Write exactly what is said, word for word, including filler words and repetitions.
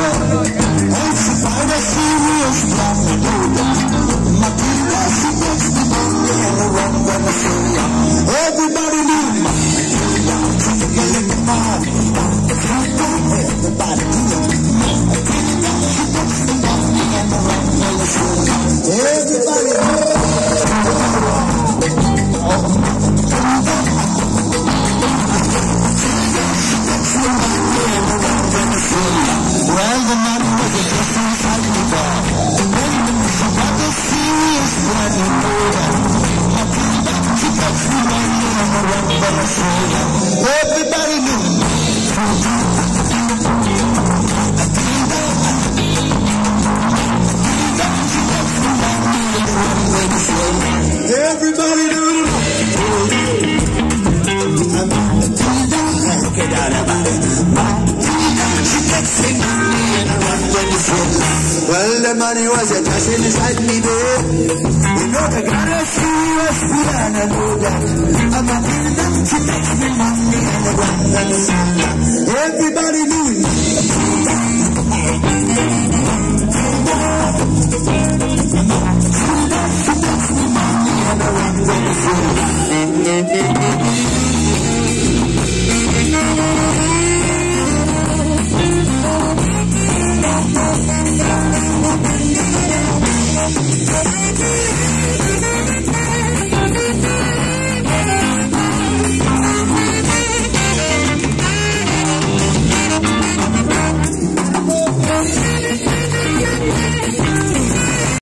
And she find a serious problem to do that. Matilda, she takes the money and run when I see ya. Everybody knew Matilda, she's a girl in the mouth. Everybody knew Matilda, she takes the money and run when I see ya. Everybody knew. Well, the money was a just inside the bar. She got the serious one in order. Matilda, she takes the money and the run when I see ya. Everybody knew. Matilda, she takes the money and the run when I see ya. Everybody knew. Matilda, get out of it. She takes the money and run when you see ya. Well, the money was a cash inside me there. You know they got a serious plan, I know that. I'm a Matilda, she takes the money and run when you see ya. Everybody knew it.